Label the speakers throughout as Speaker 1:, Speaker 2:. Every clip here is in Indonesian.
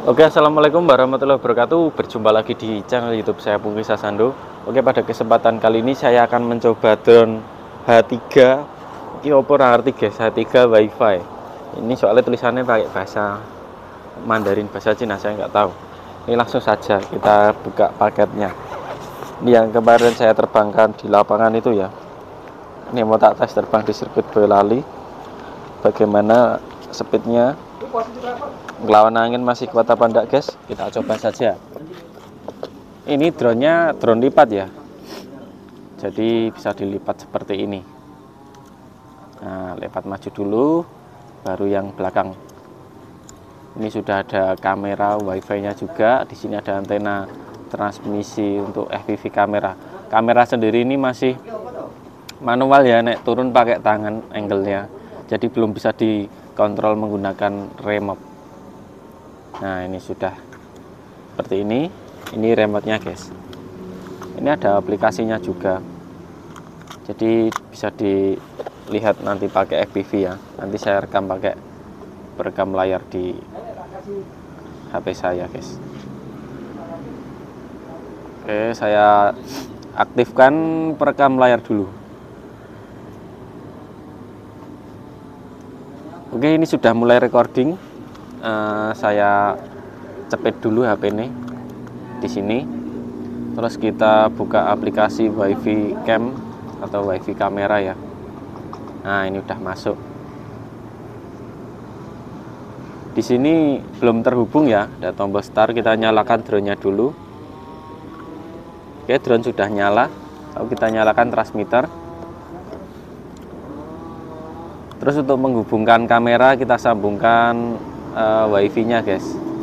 Speaker 1: Oke, assalamualaikum warahmatullahi wabarakatuh. Berjumpa lagi di channel YouTube saya Pungki Sasando. Oke, pada kesempatan kali ini saya akan mencoba drone H3. Ini oppo ngerti guys, H3 WiFi. Ini soalnya tulisannya pakai bahasa Mandarin, bahasa Cina, saya nggak tahu. Ini langsung saja kita buka paketnya. Ini yang kemarin saya terbangkan di lapangan itu ya. Ini mau tak tes terbang di sirkuit Boyolali. Bagaimana speednya? Ngelawan angin masih kuat apa enggak guys? Kita coba saja. Ini drone-nya drone lipat ya. Jadi bisa dilipat seperti ini. Nah, lipat maju dulu, baru yang belakang. Ini sudah ada kamera WiFi-nya juga. Di sini ada antena transmisi untuk FPV kamera. Kamera sendiri ini masih manual ya, naik turun pakai tangan angle-nya. Jadi belum bisa dikontrol menggunakan remote. Nah, ini sudah seperti ini. Ini remote-nya guys. Ini ada aplikasinya juga. Jadi bisa dilihat nanti pakai FPV ya. Nanti saya rekam pakai perekam layar di HP saya guys. Oke, saya aktifkan perekam layar dulu. Oke, ini sudah mulai recording. Saya cepet dulu HP ini di sini. Terus kita buka aplikasi WiFi Cam atau WiFi kamera ya. Nah, ini udah masuk. Di sini belum terhubung ya, ada tombol start. Kita nyalakan drone-nya dulu. Oke, drone sudah nyala. Lalu kita nyalakan transmitter. Terus untuk menghubungkan kamera kita sambungkan WiFi-nya guys.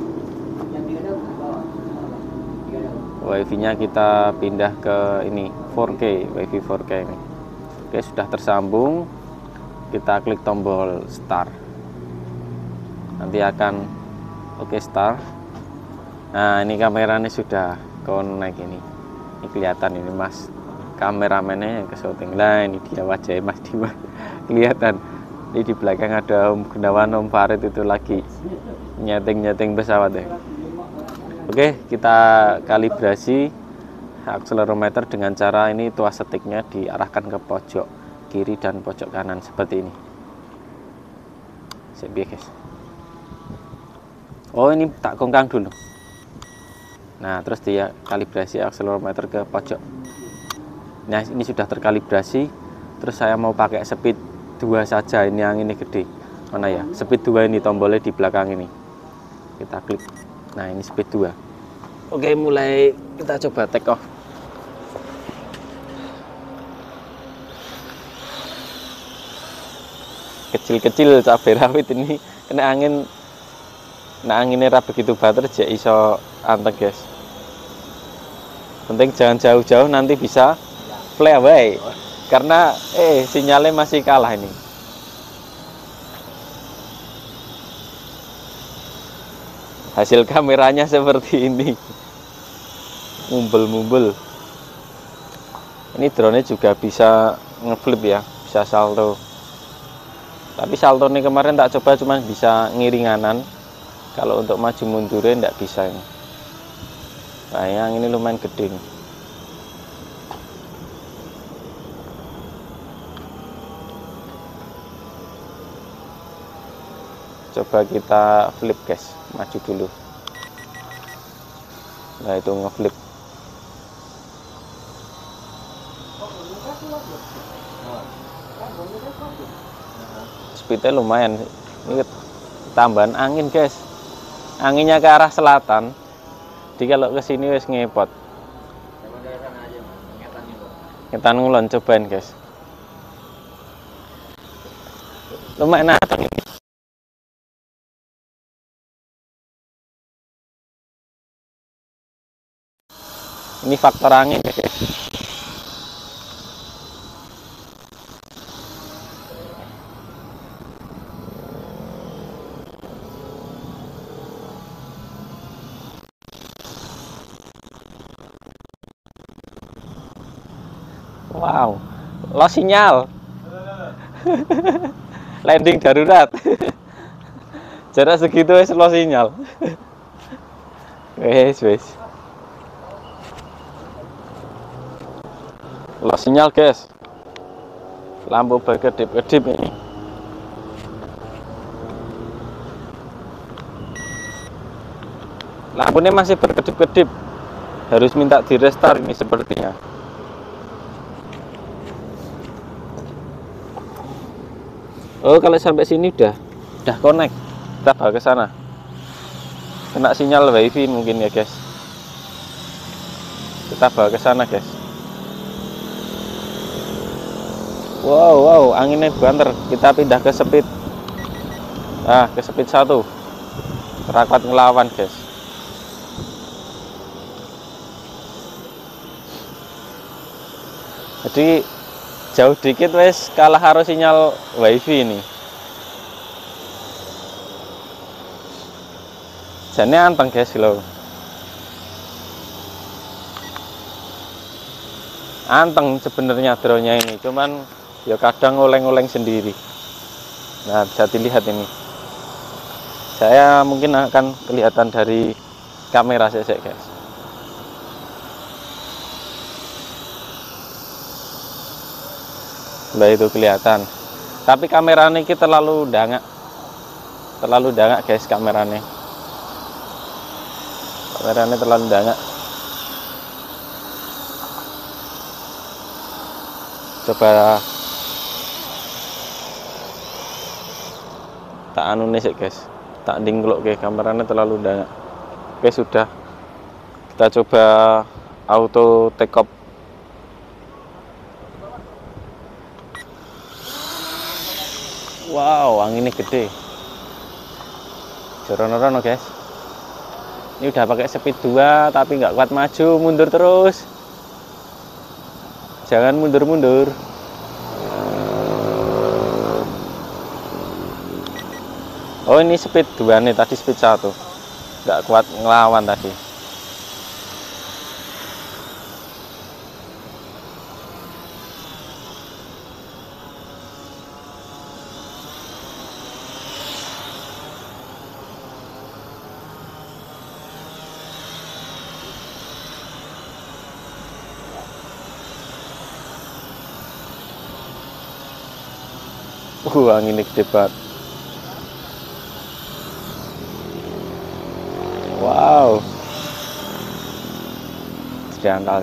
Speaker 1: WiFi-nya kita pindah ke ini 4K, WiFi 4K ini. Oke, sudah tersambung. Kita klik tombol start. Nanti akan oke start. Nah, ini kameranya sudah connect ini. Ini kelihatan ini Mas kameramennya yang ke syuting. Lah, ini dia wajahnya Mas Dimas. Kelihatan. Ini di belakang ada Om Gunawan, Om Farid itu lagi nyeting pesawat ya. Oke, kita kalibrasi akselerometer dengan cara ini tuas setiknya diarahkan ke pojok kiri dan pojok kanan seperti ini. Siap ya guys. Oh, ini tak kongkang dulu. Nah, terus dia kalibrasi akselerometer ke pojok. Nah, ini sudah terkalibrasi. Terus saya mau pakai speed 2 saja, ini yang ini gede. Mana ya? Speed 2 ini tombolnya di belakang ini. Kita klik. Nah, ini speed 2. Oke, mulai kita coba take off. Kecil-kecil cabai rawit ini kena angin. Nah, anginnya begitu bater jadi iso anteng guys. Penting jangan jauh-jauh, nanti bisa fly away. Karena sinyalnya masih kalah ini. Hasil kameranya seperti ini. Mumbul-mumbul. Ini drone-nya juga bisa ngeflip ya, bisa salto. Tapi salto ini kemarin tak coba cuma bisa ngiringanan. Kalau untuk maju mundurnya tidak bisa ini. Nah, yang ini lumayan gede nih. Coba kita flip guys, maju dulu. Nah, itu ngeflip. Speednya lumayan. Ini tambahan angin guys. Anginnya ke arah selatan. Jadi kalau ke sini wes ngepot. Ngetan ngulon, cobain guys. Lumayan natang ini. Ini faktor angin ya guys. Wow, lost sinyal. Landing darurat. Jarak segitu wes lost sinyal. Wes. Lo sinyal, guys. Lampu berkedip-kedip ini. Lampunya masih berkedip-kedip. Harus minta di restart ini sepertinya. Oh, kalau sampai sini udah connect. Kita bawa ke sana. Kena sinyal wifi mungkin ya, guys. Kita bawa ke sana, guys. Wow, anginnya banter. Kita pindah ke speed. Nah, ke speed 1. Rakwat ngelawan, guys. Jadi jauh dikit wes kalah harus sinyal wifi ini. Jane anteng, guys, lo. Anteng sebenarnya drone-nya ini, cuman ya kadang oleng-oleng sendiri. Nah, bisa dilihat ini. Saya mungkin akan kelihatan dari kamera saya, guys. Nah, itu kelihatan. Tapi kameranya kita terlalu dangak. Guys, kameranya terlalu dangak. Coba tak anu nih sih, guys. Tak dingklok, ke kameranya terlalu dangak. Oke, sudah. Kita coba auto take off. Wow, anginnya gede. Jorono-rono, guys. Ini udah pakai speed 2 tapi nggak kuat maju, mundur terus. Jangan mundur-mundur. Oh, ini speed 2 nih, tadi speed 1. Nggak kuat ngelawan tadi. Anginnya gede banget. Wow, jeriantal.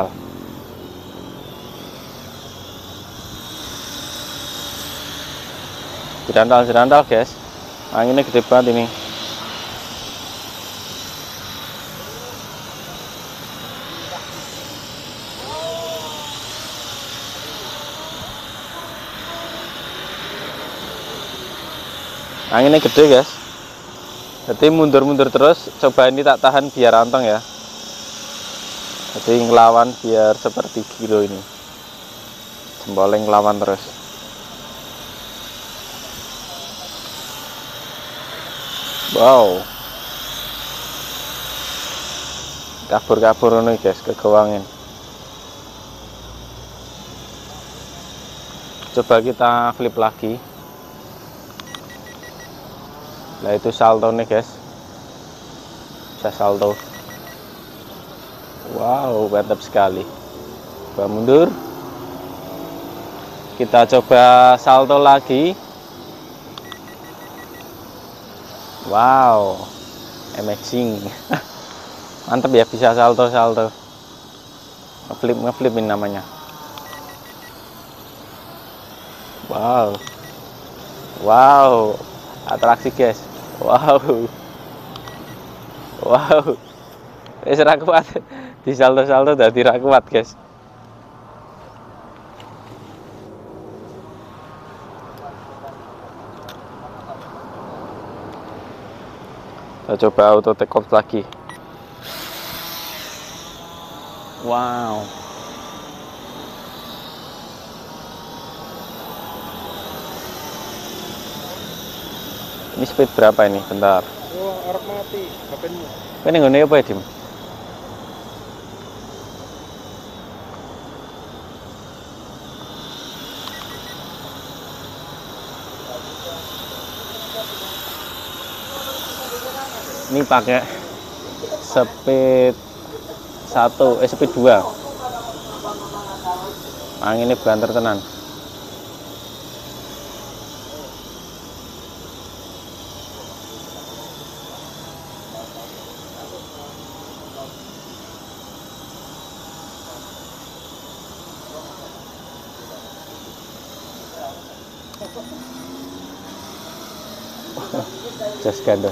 Speaker 1: Jeriantal, guys. Anginnya gede banget ini. Anginnya gede, guys. Jadi mundur-mundur terus. Coba ini tak tahan biar anteng ya. Jadi ngelawan biar seperti kilo ini. Jempolnya ngelawan terus. Wow. Kabur nih, guys, ke gawangin. Coba kita flip lagi. Nah, itu salto nih, guys. Bisa salto. Wow, mantap sekali. Coba mundur. Kita coba salto lagi. Wow, amazing. Mantap ya, bisa salto. Ngeflip ini namanya. Wow, atraksi, guys. Wow, ra kuat. Di salto dadi ra kuat, guys. Kita coba auto take off lagi. Wow. Ini speed berapa ini? Bentar.
Speaker 2: Oh, arep mati HP-mu.
Speaker 1: Ini ngene apa ya, Dim? Ini pakai speed 1 speed 2. Anginnya banter tenan. Jas gandos.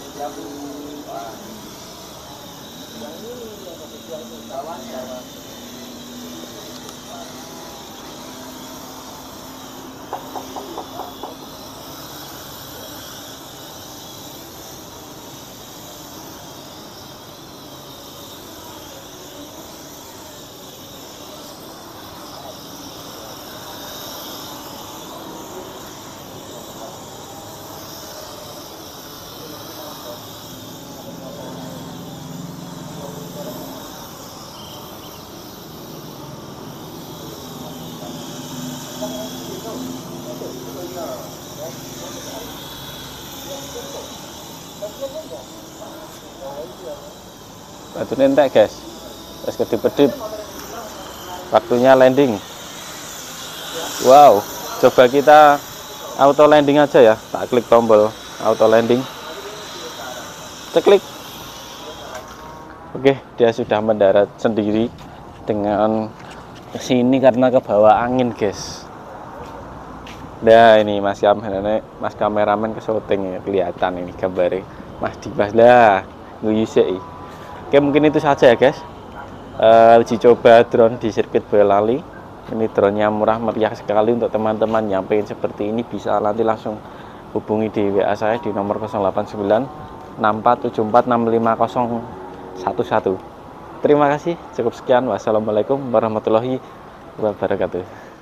Speaker 1: Batu nentek guys, terus kedip-kedip, waktunya landing. Wow, coba kita auto landing aja ya, tak klik tombol auto landing, ceklik. Oke, dia sudah mendarat sendiri dengan kesini karena ke bawah angin guys. Nah ini mas kameramen ke syuting ya, kelihatan ini gambarnya Mas Dimas lah nguyusai. Oke, mungkin itu saja ya guys, uji coba drone di sirkuit Boyolali. Ini drone-nya murah meriah sekali. Untuk teman-teman yang pengen seperti ini bisa nanti langsung hubungi di WA saya di nomor 089 647465011. Terima kasih, cukup sekian. Wassalamualaikum warahmatullahi wabarakatuh.